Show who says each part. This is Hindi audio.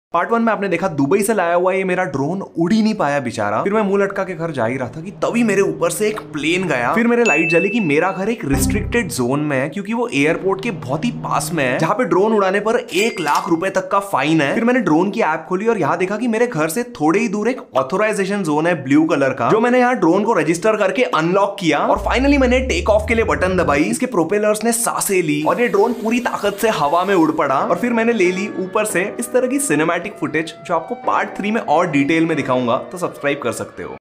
Speaker 1: पार्ट 1 में आपने देखा दुबई से लाया हुआ ये मेरा ड्रोन उड़ ही नहीं पाया बेचारा। फिर मैं मुंह लटका के घर जा ही रहा था कि तभी मेरे ऊपर से एक प्लेन गया। फिर मेरे लाइट जली कि मेरा घर एक रिस्ट्रिक्टेड जोन में है क्योंकि वो एयरपोर्ट के बहुत ही पास में है, जहाँ पे ड्रोन उड़ाने पर 1 लाख रुपए तक का फाइन है। फिर मैंने ड्रोन की ऐप खोली और यहाँ देखा कि मेरे घर से थोड़े ही दूर एक ऑथोराइजेशन जोन है ब्लू कलर का, जो मैंने यहाँ ड्रोन को रजिस्टर करके अनलॉक किया और फाइनली मैंने टेक ऑफ के लिए बटन दबाई। इसके प्रोपेलर्स ने सांसें ली और ये ड्रोन पूरी ताकत से हवा में उड़ पड़ा और फिर मैंने ले ली ऊपर से इस तरह की सिनेमैटिक फुटेज, जो आपको पार्ट 3 में और डिटेल में दिखाऊंगा, तो सब्सक्राइब कर सकते हो।